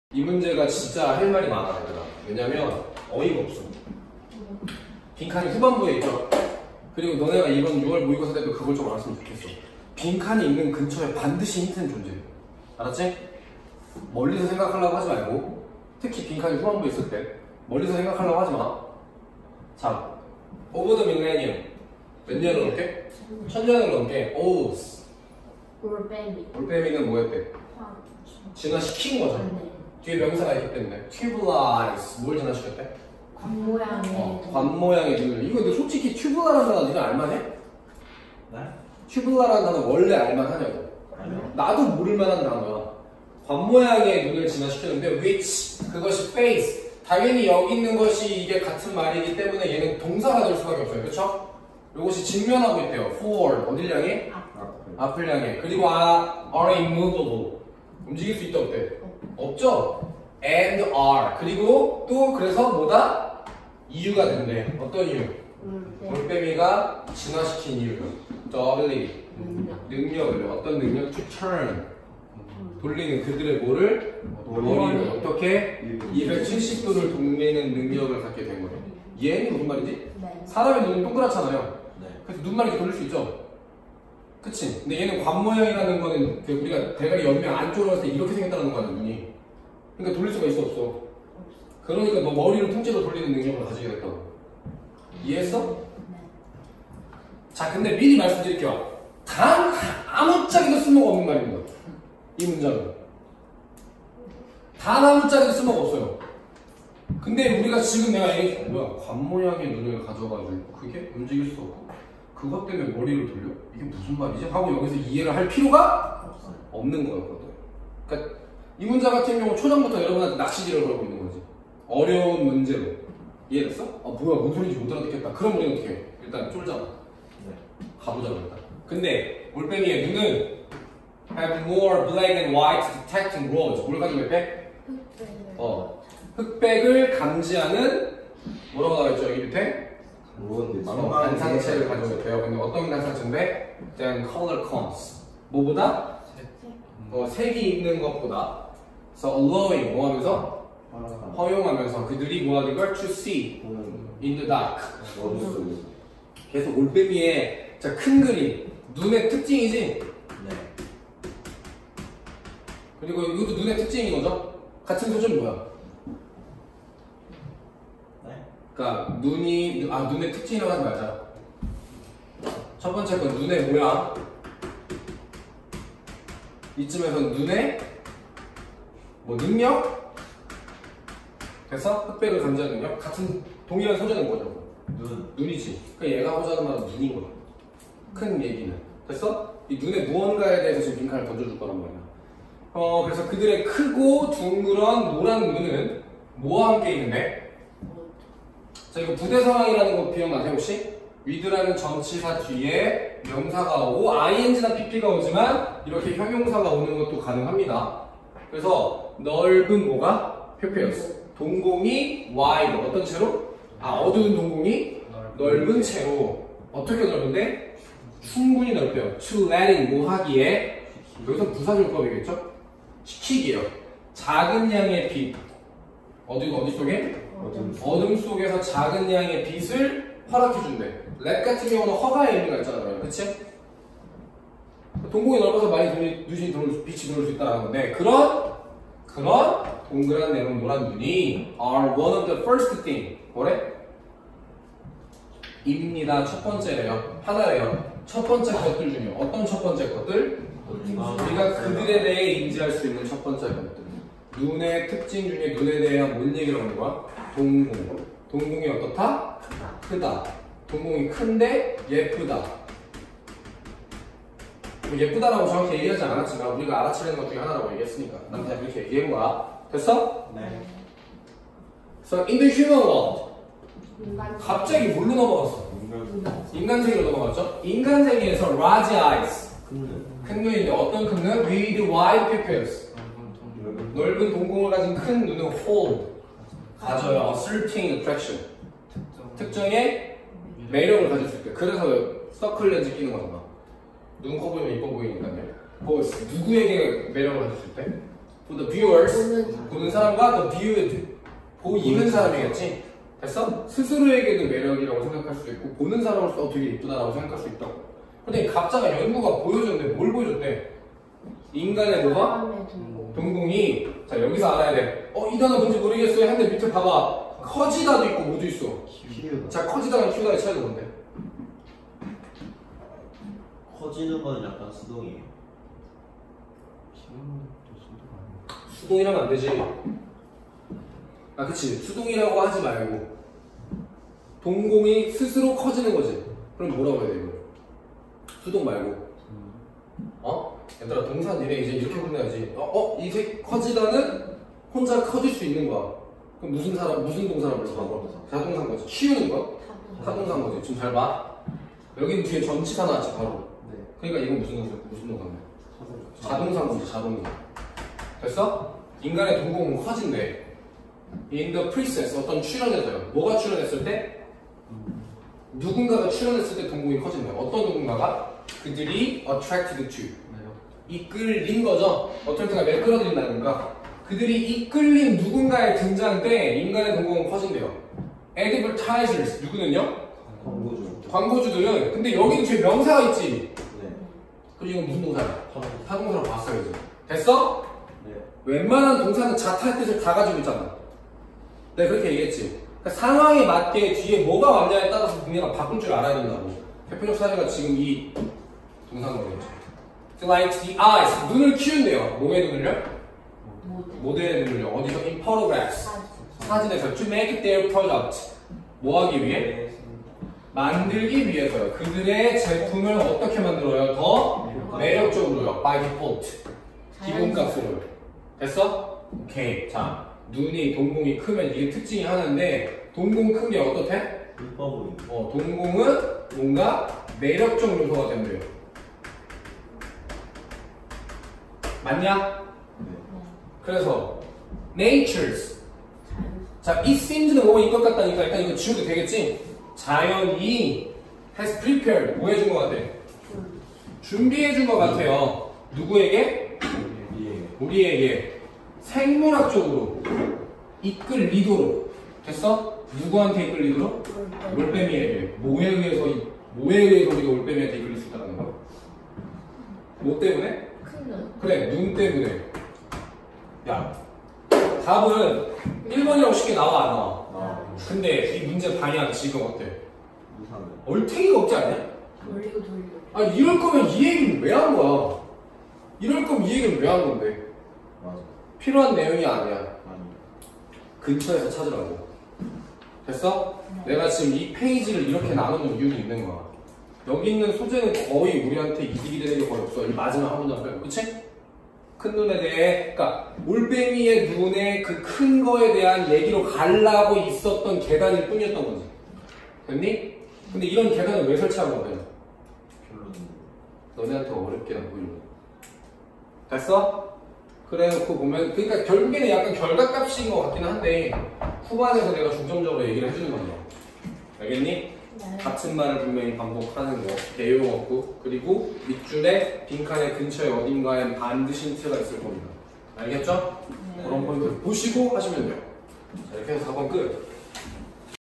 이 문제가 진짜 할 말이 많아, 얘들아. 왜냐면 어이가 없어. 빈칸이 후반부에 있죠. 그리고 너네가 이번 6월 모의고사 때도 그걸 좀 알았으면 좋겠어. 빈칸이 있는 근처에 반드시 힌트는 존재해. 알았지? 멀리서 생각하려고 하지 말고, 특히 빈칸이 후반부에 있을 때 멀리서 생각하려고 하지 마. 자, over the millennium 몇 년을 넘게? 1000년을 넘게. 오, 올빼미. 올빼미는 뭐였대? 진화시킨 거죠. 뒤에 명사가 있기 때문에 tubulize 뭘 진화시켰대? 관 모양의 관 모양의 눈을. 이거 근데 솔직히 tubular라는 단어 니가 알만해? 네? tubular라는 단어 원래 알만하냐고. 아니요. 나도 모를만한 단어야. 관 모양의 눈을 진화시켰는데 which 그것이 face 당연히 여기 있는 것이 이게 같은 말이기 때문에 얘는 동사가 될 수밖에 없어요. 그쵸? 이것이 직면하고 있대요. forward 어딜 향해? 앞을 향해. 그리고 are immovable 움직일 수 있다 없대? 없죠? and are 그리고 또 그래서 뭐다? 이유가 된대. 어떤 이유? 올빼미가 진화시킨 이유. the ability 능력을. 어떤 능력? to turn 돌리는 그들의 뭐를? 머리를 어떻게? 270도를 돌리는 능력을 갖게 된 거예요. 얘는 무슨 말이지? 네. 사람의 눈은 동그랗잖아요. 네. 그래서 눈만 이렇게 돌릴 수 있죠? 그치? 근데 얘는 관 모양이라는 거는 그 우리가 대가리 옆면 안쪽으로 했을 때 이렇게 생겼다는 거야, 눈이. 그러니까 돌릴 수가 있어, 없어? 그러니까 너 머리를 통째로 돌리는 능력을 가지게 됐다고. 이해했어? 네. 자, 근데 미리 말씀드릴게요. 단 아무짝에도 쓸모가 없는 말입니다. 이 문장은. 단 아무짝에도 쓸모가 없어요. 근데 우리가 지금 내가 얘기했어. 뭐야, 관 모양의 눈을 가져가지고 그게 움직일 수 없고 그것 때문에 머리를 돌려? 이게 무슨 말이지? 하고 여기서 이해를 할 필요가 없는 거였거든. 그러니까 이 문장 같은 경우 초장부터 여러분한테 낚시질을 걸고 있는 거지. 어려운 문제로. 이해됐어? 아 뭐야, 뭔 소리인지 못 알아듣겠다. 그럼 우리는 어떻게 해? 일단 쫄잖아. 네. 가보자고 일단. 근데 올빼미의 눈은 have more black and white detecting rods. 뭘 가지고 있대? 흑백을 감지하는 뭐라고 나와있죠 여기 밑에? 단상체를 가지고 있대요. 근데 어떤 단상체인데? Then color comes. 뭐보다? 색이 있는 것보다. So allowing 뭐 하면서? 허용하면서 그들이 뭐 하는 걸? To see in the dark. 계속 올빼미의 자, 큰 그림. 눈의 특징이지? 네. 그리고 이것도 눈의 특징인 거죠? 같은 소재는 뭐야? 네? 그러니까 눈의 특징이라고 하지 말자. 첫 번째 건 눈의 모양. 이쯤에서 눈의 뭐 능력? 됐어? 흑백을 감지하는 능력? 같은 동일한 소재는 뭐죠? 눈이지. 그러니까 얘가 하고자 하는 말은 눈인 거야. 큰 얘기는. 됐어? 이 눈의 무언가에 대해서 지금 빈칸을 던져줄 거란 말이야. 그래서 그들의 크고 둥그런 노란 눈은 뭐와 함께 있는데? 자, 이거 부대 상황이라는 거 기억나세요, 혹시? with라는 전치사 뒤에 명사가 오고 ing나 pp가 오지만 이렇게 형용사가 오는 것도 가능합니다. 그래서 넓은 뭐가? 표표였어. 동공이 wide. 어떤 채로? 어두운 동공이 넓은 채로. 어떻게 넓은데? 충분히 넓혀요. to letting 뭐 하기에 여기서 부사줄법이겠죠? 시키기예요. 작은 양의 빛. 어디 속에? 어둠 속에서 작은 양의 빛을 허락해준대. let 같은 경우는 허가의 의미가 있잖아요. 그치? 동공이 넓어서 많이 빛이 들어올 수 있다는 건데 그런 동그란 내용 노란 눈이 are one of the first thing. 뭐래? 입니다. 첫 번째래요. 하나래요. 첫 번째 것들 중에 어떤 첫 번째 것들? 우리가 그들에 대해 인지할 수 있는 첫 번째 것들. 눈의 특징 중에 눈에 대한 뭔 얘기를 하는 거야? 동공. 동공이 어떻다? 크다. 동공이 큰데 예쁘다. 예쁘다라고 정확히 얘기하지 않았지만 우리가 알아채는 것 중에 하나라고 얘기했으니까 난 그냥 이렇게 얘기한 거야. 됐어? 네. So in the human world 갑자기 뭘로 넘어갔어? 인간 세계로 넘어갔죠? 인간 세계에서 large eyes 큰 눈인데 어떤 큰 눈? with wide pupils 넓은 동공을 가진 큰 눈은 hold 가져요. asserting attraction 특정의 매력을 가질 수 있대. 그래서 서클 렌즈 끼는 거잖아. 눈, 코 보이면 이뻐 보이니까요. 뭐 누구에게 매력을 가질 수 있대? for the viewers 보는 사람. 보는 사람과 the viewed 보이는 사람이겠지. 됐어? 스스로에게도 매력이라고 생각할 수도 있고 보는 사람으로서 되게 이쁘다라고 생각할 수 있다고. 근데 각자가 연구가 보여줬는데 뭘 보여줬대? 인간의 뭐가? 사람의 동공. 동공이 자 여기서 알아야 돼. 이 단어 뭔지 모르겠어요. 한데 밑에 봐봐. 커지다도 있고 뭐도 있어. 키우다. 자 커지다랑 키우다의 차이가 뭔데? 커지는 건 약간 수동이에요. 수동이라면 안 되지. 아 그치 수동이라고 하지 말고 동공이 스스로 커지는 거지. 그럼 뭐라고 해야 돼 이거? 수동 말고 얘들아 동사 니네 이제 이렇게 끝내야지. 이제 커지다는 혼자 커질 수 있는 거야. 그럼 무슨 동사라고 불러? 자동사인 거지. 키우는 거야? 타동사인 거지. 지금 잘 봐. 여기 뒤에 전치사 나왔지 바로. 네. 그러니까 이건 무슨 동사인데? 자동사인 거지 자동사. 됐어? 인간의 동공은 커진대. In the process 어떤 출현에서요. 뭐가 출현했을 때? 누군가가 출현했을 때 동공이 커진대요. 어떤 누군가가? 그들이 attracted to 이끌린 거죠. 어떻게가 매끌어들인다든가 그들이 이끌린 누군가의 등장 때 인간의 동공은 커진대요. advertisers 누구는요? 광고주. 광고주들은 근데 여기는 뒤에 명사가 있지. 네. 그럼 이건 무슨 동사야? 타동사로 봤어야지. 됐어? 네. 웬만한 동사는 자타의 뜻을 다 가지고 있잖아. 내가 그렇게 얘기했지. 그러니까 상황에 맞게 뒤에 뭐가 왔냐에 따라서 분야가 바꿀 줄 알아야 된다고. 대표적 사례가 지금 이 동사인 거겠죠. Like the eyes, 눈을 키운대요. 뭐의 눈을요? 모델의 눈을요. 어디서? In photographs. 사진에서 to make their product. 뭐 하기 위해? 만들기 위해서요. 그들의 제품을 어떻게 만들어요? 더 매력적으로요. By default. 기본값으로요. 됐어? 오케이. 자, 눈이 동공이 크면 이게 특징이 하나인데 동공 큰 게 어떻대? 이뻐 보이고. 동공은 뭔가 매력적 요소가 된대요. 맞냐? 네. 그래서 natures 자, it seems는 뭐가 이것 같다니까 일단 이거 지워도 되겠지? 자연이 has prepared 뭐 해준 것 같아? 준비해준 것 같아요. 누구에게? 우리에게 생물학적으로 이끌리도록 됐어? 누구한테 이끌리도록? 올빼미에게 뭐에 의해서 우리가 올빼미한테 이끌릴 수 있다는 거야? 뭐 때문에? 큰 눈. 그래 눈 때문에. 야 답은 1번이라고 쉽게 나와 안 나와? 근데 이 문제 방향 지금 어때? 이상해. 얼탱이가 없지 않냐? 돌리고. 아니 이럴 거면 이 얘기를 왜 한 거야? 이럴 거면 이 얘기를 왜 한 건데? 맞아. 필요한 내용이 아니야. 아니. 근처에서 찾으라고. 됐어? 내가 지금 이 페이지를 이렇게 나누는 이유가 있는 거야. 여기 있는 소재는 거의 우리한테 이득이 되는 게 거의 없어. 이 마지막 한 문장 빼고. 그치? 큰 눈에 대해, 그러니까 올빼미의 눈에 그 큰 거에 대한 얘기로 가려고 있었던 계단일 뿐이었던 거지. 됐니? 근데 이런 계단을 왜 설치한 거야? 별로는. 너네한테 어렵게 안 보이는 거야. 됐어? 그래놓고 보면, 그러니까 결국에는 약간 결과값인 것 같긴 한데 후반에서 내가 중점적으로 얘기를 해주는 거야. 알겠니? 네. 같은 말을 분명히 반복하는 거, 대용 없고, 그리고 밑줄에 빈칸의 근처에 어딘가에 반드시 힌트가 있을 겁니다. 알겠죠? 네. 그런 포인트 보시고 하시면 돼요. 자, 이렇게 해서 4번 끝.